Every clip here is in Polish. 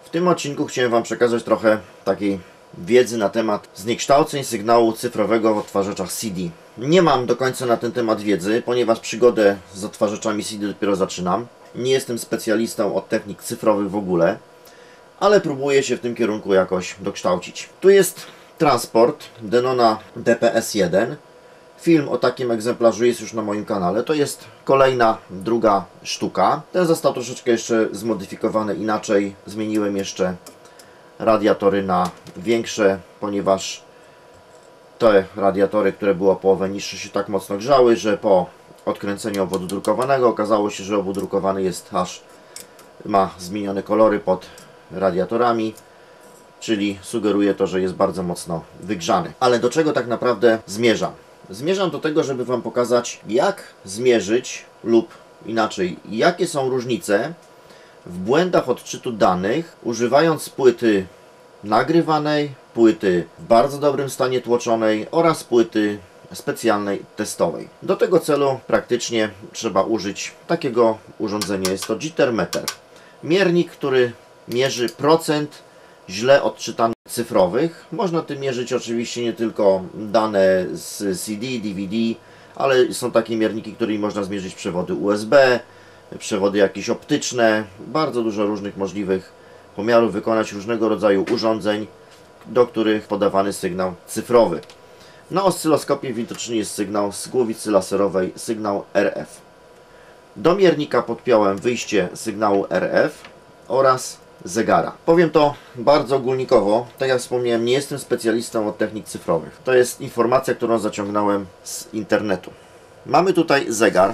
W tym odcinku chciałem Wam przekazać trochę takiej wiedzy na temat zniekształceń sygnału cyfrowego w odtwarzaczach CD. Nie mam do końca na ten temat wiedzy, ponieważ przygodę z odtwarzaczami CD dopiero zaczynam. Nie jestem specjalistą od technik cyfrowych w ogóle, ale próbuję się w tym kierunku jakoś dokształcić. Tu jest transport Denona DPS-1. Film o takim egzemplarzu jest już na moim kanale. To jest kolejna, druga sztuka. Ten został troszeczkę jeszcze zmodyfikowany inaczej. Zmieniłem jeszcze radiatory na większe, ponieważ te radiatory, które były o połowę niższe, się tak mocno grzały, że po odkręceniu obwodu drukowanego okazało się, że obwód drukowany jest ma zmienione kolory pod radiatorami, czyli sugeruje to, że jest bardzo mocno wygrzany. Ale do czego tak naprawdę zmierzam? Zmierzam do tego, żeby Wam pokazać, jak zmierzyć lub inaczej, jakie są różnice w błędach odczytu danych, używając płyty nagrywanej, płyty w bardzo dobrym stanie tłoczonej oraz płyty specjalnej testowej. Do tego celu praktycznie trzeba użyć takiego urządzenia. Jest to JitterMeter. Miernik, który mierzy procent źle odczytanych cyfrowych. Można tym mierzyć oczywiście nie tylko dane z CD, DVD, ale są takie mierniki, którymi można zmierzyć przewody USB, przewody jakieś optyczne, bardzo dużo różnych możliwych pomiarów, wykonać różnego rodzaju urządzeń, do których podawany sygnał cyfrowy. Na oscyloskopie widoczny jest sygnał z głowicy laserowej, sygnał RF. Do miernika podpiąłem wyjście sygnału RF oraz zegara. Powiem to bardzo ogólnikowo, tak jak wspomniałem, nie jestem specjalistą od technik cyfrowych. To jest informacja, którą zaciągnąłem z internetu. Mamy tutaj zegar,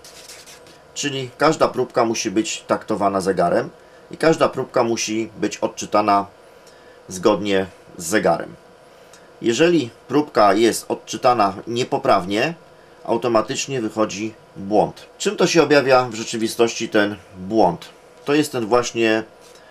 czyli każda próbka musi być taktowana zegarem i każda próbka musi być odczytana zgodnie z zegarem. Jeżeli próbka jest odczytana niepoprawnie, automatycznie wychodzi błąd. Czym to się objawia w rzeczywistości ten błąd? To jest ten właśnie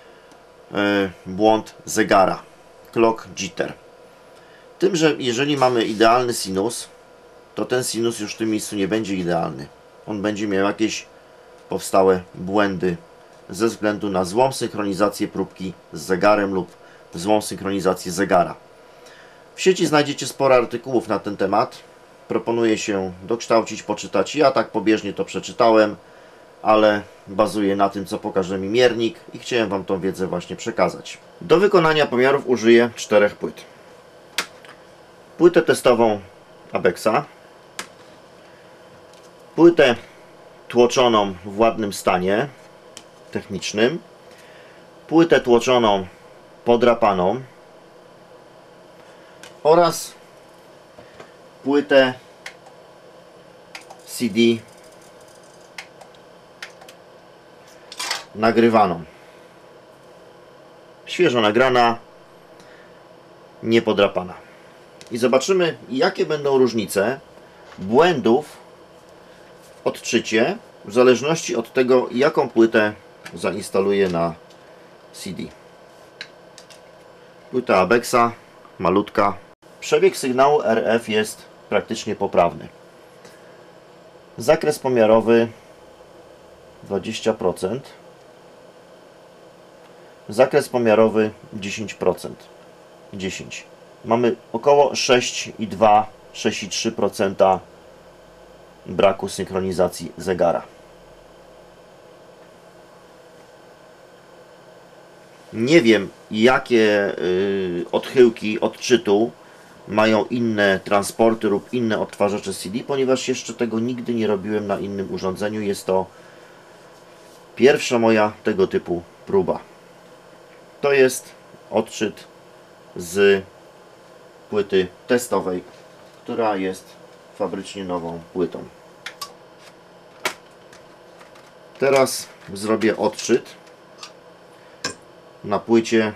błąd zegara, clock jitter. Tym, że jeżeli mamy idealny sinus, to ten sinus już w tym miejscu nie będzie idealny. On będzie miał jakieś powstałe błędy ze względu na złą synchronizację próbki z zegarem lub złą synchronizację zegara. W sieci znajdziecie sporo artykułów na ten temat. Proponuję się dokształcić, poczytać. Ja tak pobieżnie to przeczytałem, ale bazuję na tym, co pokaże mi miernik i chciałem Wam tą wiedzę właśnie przekazać. Do wykonania pomiarów użyję 4 płyt. Płytę testową Abexa, płytę tłoczoną w ładnym stanie technicznym, płytę tłoczoną podrapaną oraz płytę CD nagrywaną. Świeżo nagrana, niepodrapana. I zobaczymy, jakie będą różnice błędów w odczycie w zależności od tego, jaką płytę zainstaluję na CD. Płyta Abexa, malutka. Przebieg sygnału RF jest praktycznie poprawny. Zakres pomiarowy 20%. Zakres pomiarowy 10%. 10. Mamy około 6,2-6,3% braku synchronizacji zegara. Nie wiem, jakie odchyłki odczytu mają inne transporty lub inne odtwarzacze CD, ponieważ jeszcze tego nigdy nie robiłem na innym urządzeniu. Jest to pierwsza moja tego typu próba. To jest odczyt z płyty testowej, która jest fabrycznie nową płytą. Teraz zrobię odczyt na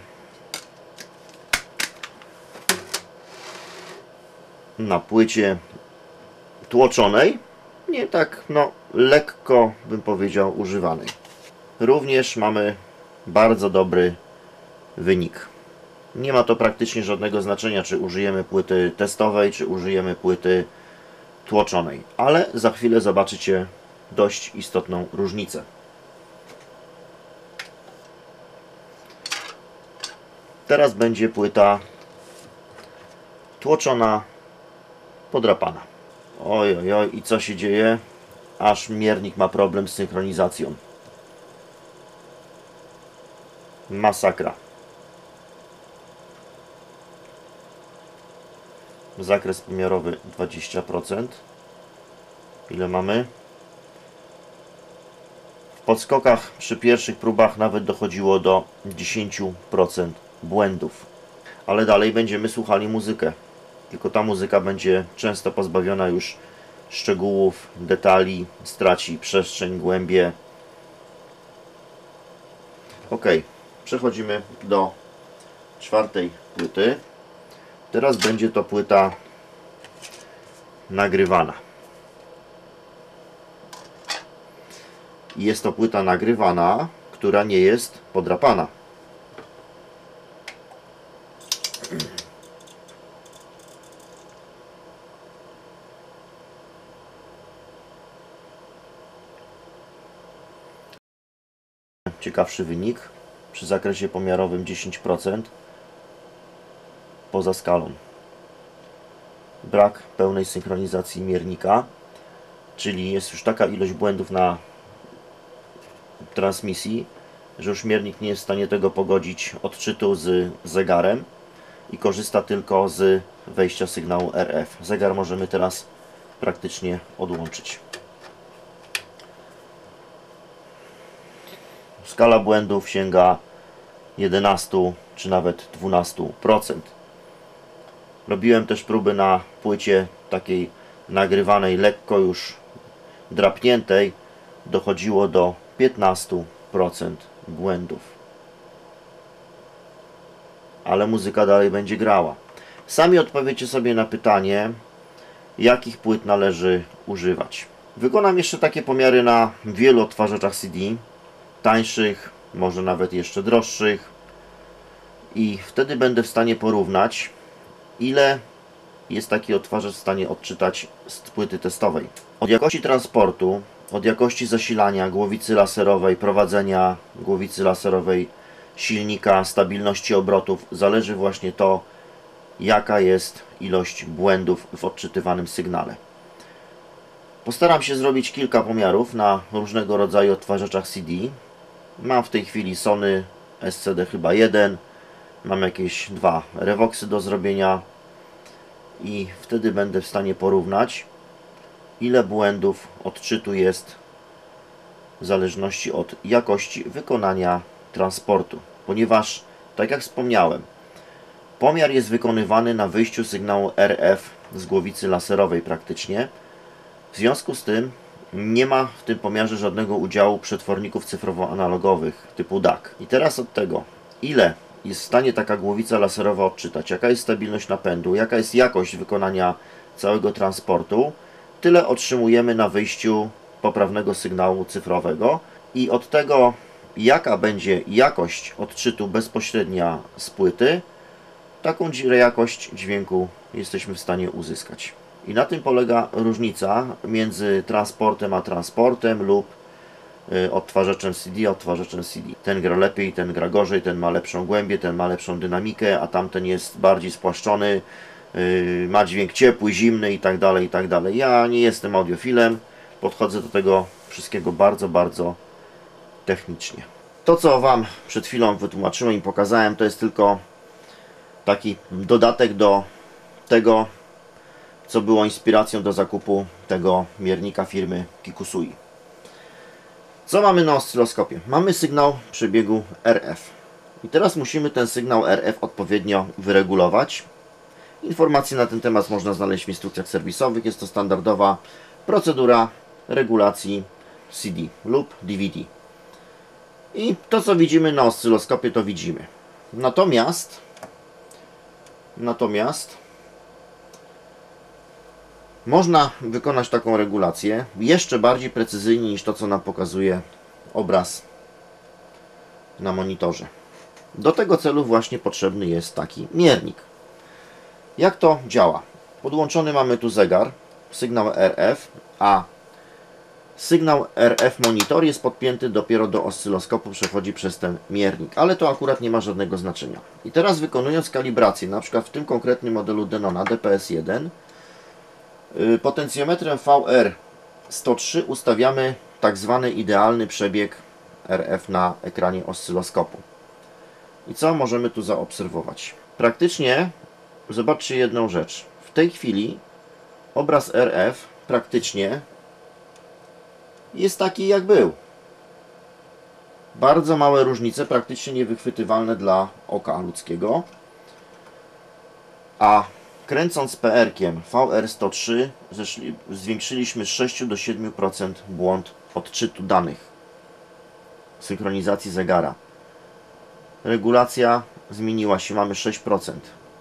płycie tłoczonej, nie tak lekko bym powiedział używanej. Również mamy bardzo dobry wynik. Nie ma to praktycznie żadnego znaczenia, czy użyjemy płyty testowej, czy użyjemy płyty tłoczonej, ale za chwilę zobaczycie dość istotną różnicę. Teraz będzie płyta tłoczona, podrapana. Oj, oj, oj, i co się dzieje? Aż miernik ma problem z synchronizacją. Masakra. Zakres pomiarowy 20%. Ile mamy? W podskokach przy pierwszych próbach nawet dochodziło do 10% błędów. Ale dalej będziemy słuchali muzykę. Tylko ta muzyka będzie często pozbawiona już szczegółów, detali, straci przestrzeń, głębię. Ok, przechodzimy do czwartej płyty. Teraz będzie to płyta nagrywana. Jest to płyta nagrywana, która nie jest podrapana. Ciekawszy wynik przy zakresie pomiarowym 10% poza skalą. Brak pełnej synchronizacji miernika, czyli jest już taka ilość błędów na transmisji, że już miernik nie jest w stanie tego pogodzić odczytu z zegarem i korzysta tylko z wejścia sygnału RF. Zegar możemy teraz praktycznie odłączyć. Skala błędów sięga 11 czy nawet 12%. Robiłem też próby na płycie takiej nagrywanej, lekko już drapniętej. Dochodziło do 15% błędów. Ale muzyka dalej będzie grała. Sami odpowiecie sobie na pytanie, jakich płyt należy używać. Wykonam jeszcze takie pomiary na wielu odtwarzaczach CD. Tańszych, może nawet jeszcze droższych. I wtedy będę w stanie porównać, ile jest taki odtwarzacz w stanie odczytać z płyty testowej. Od jakości transportu, od jakości zasilania głowicy laserowej, prowadzenia głowicy laserowej, silnika, stabilności obrotów zależy właśnie to, jaka jest ilość błędów w odczytywanym sygnale. Postaram się zrobić kilka pomiarów na różnego rodzaju odtwarzaczach CD. Mam w tej chwili Sony SCD chyba 1. Mam jakieś 2 Revoxy do zrobienia. I wtedy będę w stanie porównać, ile błędów odczytu jest w zależności od jakości wykonania transportu. Ponieważ, tak jak wspomniałem, pomiar jest wykonywany na wyjściu sygnału RF z głowicy laserowej praktycznie. W związku z tym nie ma w tym pomiarze żadnego udziału przetworników cyfrowo-analogowych typu DAC. I teraz od tego, ile jest w stanie taka głowica laserowa odczytać, jaka jest stabilność napędu, jaka jest jakość wykonania całego transportu, tyle otrzymujemy na wyjściu poprawnego sygnału cyfrowego. I od tego, jaka będzie jakość odczytu bezpośrednia z płyty, taką jakość dźwięku jesteśmy w stanie uzyskać. I na tym polega różnica między transportem a transportem lub odtwarzaczem CD a odtwarzaczem CD. Ten gra lepiej, ten gra gorzej, ten ma lepszą głębię, ten ma lepszą dynamikę, a tamten jest bardziej spłaszczony, ma dźwięk ciepły, zimny itd., itd. Ja nie jestem audiofilem, podchodzę do tego wszystkiego bardzo, bardzo technicznie. To, co Wam przed chwilą wytłumaczyłem i pokazałem, to jest tylko taki dodatek do tego, co było inspiracją do zakupu tego miernika firmy Kikusui. Co mamy na oscyloskopie? Mamy sygnał przebiegu RF. I teraz musimy ten sygnał RF odpowiednio wyregulować. Informacje na ten temat można znaleźć w instrukcjach serwisowych. Jest to standardowa procedura regulacji CD lub DVD. I to, co widzimy na oscyloskopie, to widzimy. Natomiast można wykonać taką regulację jeszcze bardziej precyzyjnie niż to, co nam pokazuje obraz na monitorze. Do tego celu właśnie potrzebny jest taki miernik. Jak to działa? Podłączony mamy tu zegar, sygnał RF, a Sygnał RF monitor jest podpięty dopiero do oscyloskopu, przechodzi przez ten miernik, ale to akurat nie ma żadnego znaczenia. I teraz wykonując kalibrację, na przykład w tym konkretnym modelu Denona DPS-1, potencjometrem VR103 ustawiamy tak zwany idealny przebieg RF na ekranie oscyloskopu. I co możemy tu zaobserwować? Praktycznie, zobaczcie jedną rzecz. W tej chwili obraz RF praktycznie jest taki jak był. Bardzo małe różnice, praktycznie niewychwytywalne dla oka ludzkiego. A kręcąc PR-kiem VR103 zwiększyliśmy z 6 do 7% błąd odczytu danych. Synchronizacji zegara. Regulacja zmieniła się, mamy 6%.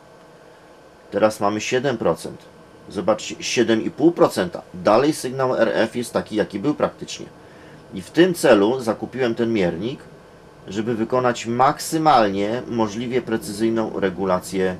Teraz mamy 7%. Zobaczcie, 7,5%. Dalej sygnał RF jest taki, jaki był praktycznie. I w tym celu zakupiłem ten miernik, żeby wykonać maksymalnie możliwie precyzyjną regulację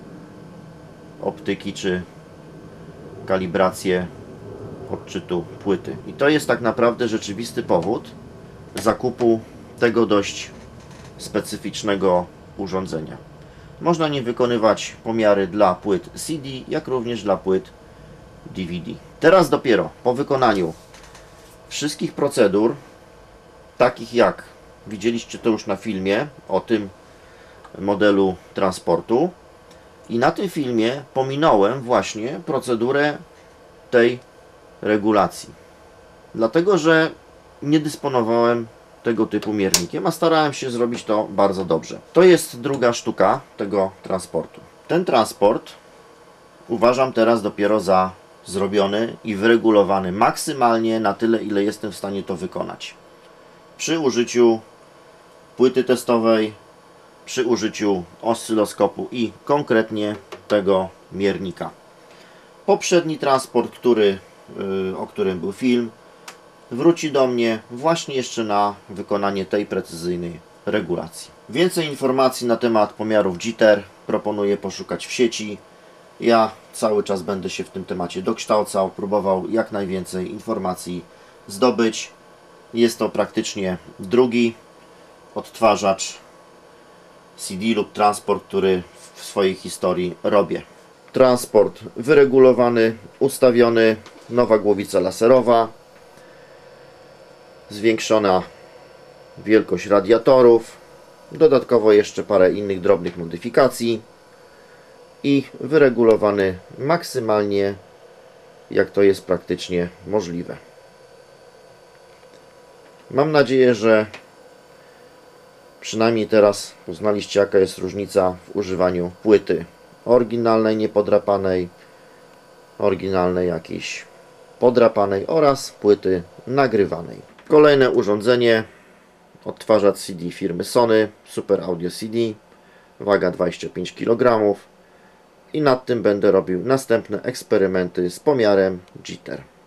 optyki czy kalibrację odczytu płyty. I to jest tak naprawdę rzeczywisty powód zakupu tego dość specyficznego urządzenia. Można nim wykonywać pomiary dla płyt CD, jak również dla płyt DVD. Teraz dopiero po wykonaniu wszystkich procedur, takich jak widzieliście to już na filmie o tym modelu transportu, i na tym filmie pominąłem właśnie procedurę tej regulacji. Dlatego, że nie dysponowałem tego typu miernikiem, a starałem się zrobić to bardzo dobrze. To jest druga sztuka tego transportu. Ten transport uważam teraz dopiero za zrobiony i wyregulowany maksymalnie na tyle, ile jestem w stanie to wykonać. Przy użyciu płyty testowej, przy użyciu oscyloskopu i konkretnie tego miernika. Poprzedni transport, o którym był film, wróci do mnie właśnie jeszcze na wykonanie tej precyzyjnej regulacji. Więcej informacji na temat pomiarów jitter proponuję poszukać w sieci. Ja cały czas będę się w tym temacie dokształcał, próbował jak najwięcej informacji zdobyć. Jest to praktycznie drugi odtwarzacz CD lub transport, który w swojej historii robię. Transport wyregulowany, ustawiony, nowa głowica laserowa, zwiększona wielkość radiatorów, dodatkowo jeszcze parę innych drobnych modyfikacji i wyregulowany maksymalnie, jak to jest praktycznie możliwe. Mam nadzieję, że przynajmniej teraz poznaliście, jaka jest różnica w używaniu płyty oryginalnej, niepodrapanej, oryginalnej jakiejś podrapanej oraz płyty nagrywanej. Kolejne urządzenie, odtwarzacz CD firmy Sony, Super Audio CD, waga 25 kg, i nad tym będę robił następne eksperymenty z pomiarem jitter.